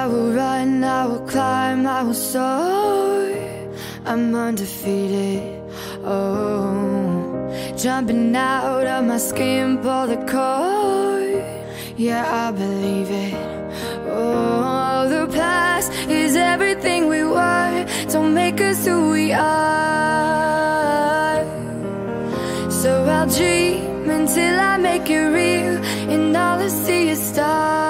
I will run, I will climb, I will soar. I'm undefeated, oh. Jumping out of my skin, pull the cord. Yeah, I believe it. Oh, the past is everything we were. Don't make us who we are. So I'll dream until I make it real, and all I see is stars.